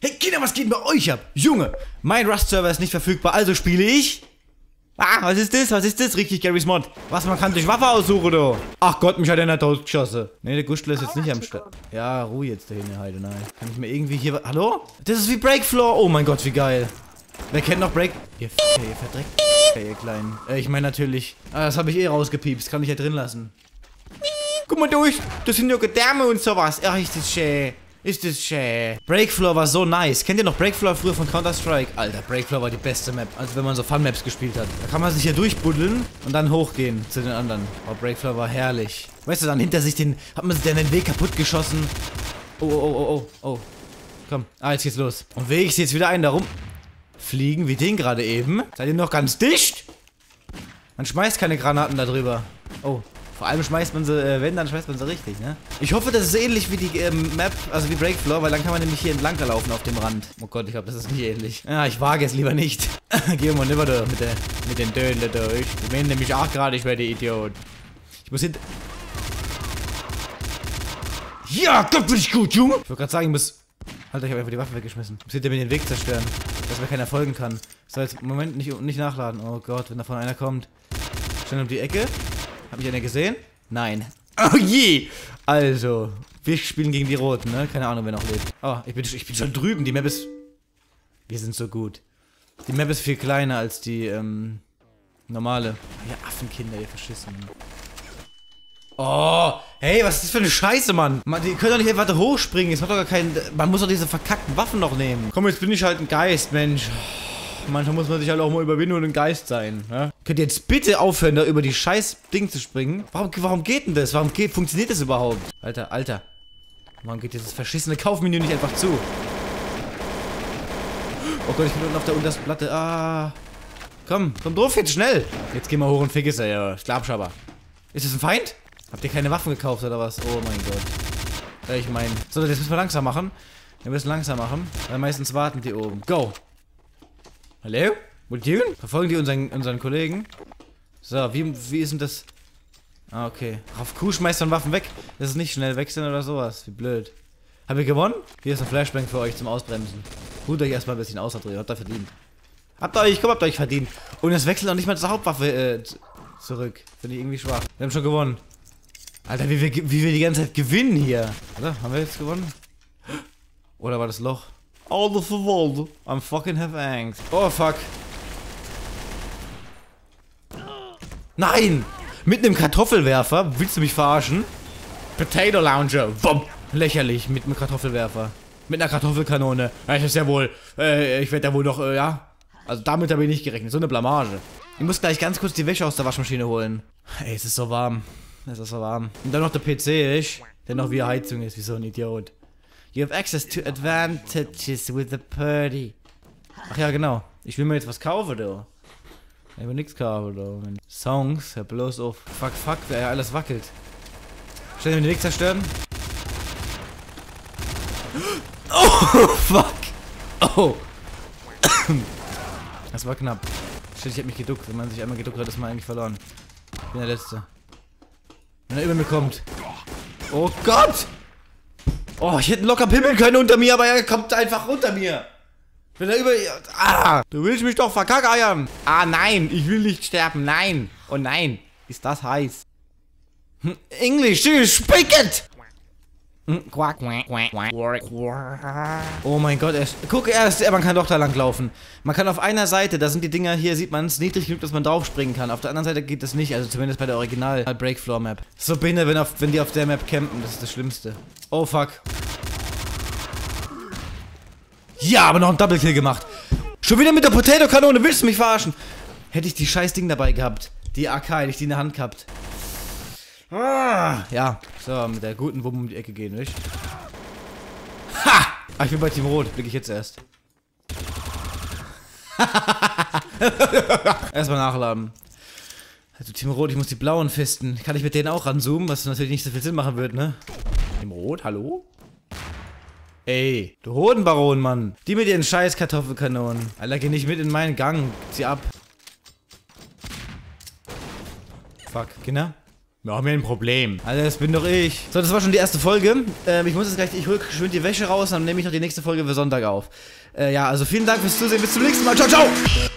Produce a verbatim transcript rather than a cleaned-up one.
Hey Kinder, was geht bei euch ab? Junge, mein Rust-Server ist nicht verfügbar, also spiele ich... Ah, was ist das? Was ist das? Richtig, Garys Mod. Was, man kann sich Waffe aussuchen, du? Ach Gott, mich hat einer totgeschossen. Ne, der Gustl ist jetzt nicht am Start. Ja, Ruhe jetzt dahin, Heide, nein. Kann ich mir irgendwie hier... Hallo? Das ist wie Breakfloor. Oh mein Gott, wie geil. Wer kennt noch Break... Ihr F***, ihr verdreckt... Hey, ihr Kleinen. Äh, ich meine natürlich... Ah, das habe ich eh rausgepiepst. Kann ich ja drin lassen. Guck mal durch. Das sind nur Gedärme und sowas. Ach, ist das schön. Ist das schön. Breakfloor war so nice. Kennt ihr noch Breakfloor früher von Counter-Strike? Alter, Breakfloor war die beste Map. Also wenn man so Fun-Maps gespielt hat. Da kann man sich hier durchbuddeln und dann hochgehen zu den anderen. Oh, Breakfloor war herrlich. Weißt du, dann hinter sich den... Hat man sich dann den Weg kaputt geschossen. Oh, oh, oh, oh, oh, oh. Komm. Ah, jetzt geht's los. Und wäge ich jetzt wieder einen darum. Fliegen wie den gerade eben. Seid ihr noch ganz dicht? Man schmeißt keine Granaten da drüber. Oh. Vor allem schmeißt man sie, äh, wenn, dann schmeißt man sie richtig, ne? Ich hoffe, das ist ähnlich wie die ähm, Map, also wie Breakfloor, weil dann kann man nämlich hier entlang laufen auf dem Rand. Oh Gott, ich glaube, das ist nicht ähnlich. Ja, ich wage es lieber nicht. Gehen wir lieber da mit, der, mit den Dödel durch. Die meinen nämlich auch gerade, ich werde Idiot. Ich muss hinter... Ja, Gott, bin ich gut, Junge! Ich wollte gerade sagen, ich muss... Alter, ich habe einfach die Waffe weggeschmissen. Ich muss hinter mir den Weg zerstören, dass mir keiner folgen kann. Ich soll jetzt im Moment nicht, nicht nachladen. Oh Gott, wenn davon einer kommt. Schnell um die Ecke. Hab ich einer gesehen? Nein. Oh je! Also, wir spielen gegen die Roten, ne? Keine Ahnung, wer noch lebt. Oh, ich bin, ich bin schon drüben. Die Map ist... Wir sind so gut. Die Map ist viel kleiner als die, ähm... normale. Ja, Affenkinder, ihr Verschissen. Oh! Hey, was ist das für eine Scheiße, Mann? Man, die können doch nicht einfach da hochspringen. Es hat doch gar keinen... Man muss doch diese verkackten Waffen noch nehmen. Komm, jetzt bin ich halt ein Geist, Mensch. Manchmal muss man sich halt auch mal überwinden und ein Geist sein. Ja? Könnt ihr jetzt bitte aufhören, da über die scheiß Ding zu springen? Warum, warum geht denn das? Warum geht, funktioniert das überhaupt? Alter, Alter. Warum geht dieses verschissene Kaufmenü nicht einfach zu? Oh Gott, ich bin unten auf der untersten Platte. Ah. Komm, komm drauf jetzt, schnell. Jetzt geh mal hoch und fick es, ja. Schlafschabber. Ist das ein Feind? Habt ihr keine Waffen gekauft oder was? Oh mein Gott. Ja, ich meine. So, jetzt müssen wir langsam machen. Wir müssen langsam machen. Weil meistens warten die oben. Go. Hallo? What you? Verfolgen die unseren, unseren Kollegen? So, wie, wie ist denn das? Ah, okay. Auf Q schmeißt dann Waffen weg. Das ist nicht schnell wechseln oder sowas. Wie blöd. Habt ihr gewonnen? Hier ist ein Flashbang für euch zum Ausbremsen. Ruht euch erstmal ein bisschen aus, habt ihr verdient. Habt ihr euch, komm, habt ihr euch verdient. Und es wechselt auch nicht mal zur Hauptwaffe äh, zurück. Finde ich irgendwie schwach. Wir haben schon gewonnen. Alter, wie wir, wie wir die ganze Zeit gewinnen hier. Oder? Haben wir jetzt gewonnen? Oder war das Loch? All the world. I'm fucking have angst. Oh, fuck. Nein! Mit einem Kartoffelwerfer? Willst du mich verarschen? Potato Launcher. Wumm. Lächerlich. Mit einem Kartoffelwerfer. Mit einer Kartoffelkanone. Ja, ich ist ja wohl. Äh, ich werde ja wohl noch, äh, ja. Also damit habe ich nicht gerechnet. So eine Blamage. Ich muss gleich ganz kurz die Wäsche aus der Waschmaschine holen. Ey, es ist so warm. Es ist so warm. Und dann noch der P C, ich. Der noch wie Heizung ist, wie so ein Idiot. You have access to advantages with the party. Ach ja, genau. Ich will mir jetzt was kaufen, du. Ich will nichts kaufen, du. Songs, hör bloß auf. Fuck, fuck, wer ja alles wackelt. Schnell den Weg zerstören. Oh, fuck. Oh. Das war knapp. Shit, ich hab mich geduckt. Wenn man sich einmal geduckt hat, ist man eigentlich verloren. Ich bin der Letzte. Wenn er über mir kommt. Oh Gott! Oh, ich hätte locker pimmeln können unter mir, aber er kommt einfach unter mir. Wenn er über... Ah! Du willst mich doch verkackeiern. Ah, nein. Ich will nicht sterben. Nein. Oh nein. Ist das heiß. Hm, English, speak it! Hm, quack, quack, quack, quack. Oh mein Gott, er, guck erst, man kann doch da lang laufen. Man kann auf einer Seite, da sind die Dinger, hier sieht man es, niedrig genug, dass man draufspringen kann. Auf der anderen Seite geht das nicht, also zumindest bei der Original Breakfloor Map. So behindert, wenn, wenn die auf der Map campen, das ist das Schlimmste. Oh fuck. Ja, aber noch ein Double Kill gemacht. Schon wieder mit der Potato-Kanone, willst du mich verarschen? Hätte ich die scheiß Ding dabei gehabt. Die A K, hätte ich die in der Hand gehabt. Ah, ja, so, mit der guten Wumme um die Ecke gehen, nicht? Ha! Ah, ich bin bei Team Rot, blicke ich jetzt erst. Erstmal nachladen. Also Team Rot, ich muss die blauen fisten. Kann ich mit denen auch ranzoomen, was natürlich nicht so viel Sinn machen wird, ne? Team Rot, hallo? Ey, du Hodenbaron, Mann. Die mit ihren scheiß Kartoffelkanonen. Alter, geh nicht mit in meinen Gang. Zieh ab. Fuck, genau. Wir haben hier ein Problem. Also das bin doch ich. So, das war schon die erste Folge. Ähm, ich muss jetzt gleich, ich hol geschwind die Wäsche raus, dann nehme ich noch die nächste Folge für Sonntag auf. Äh, ja, also vielen Dank fürs Zusehen. Bis zum nächsten Mal. Ciao, ciao!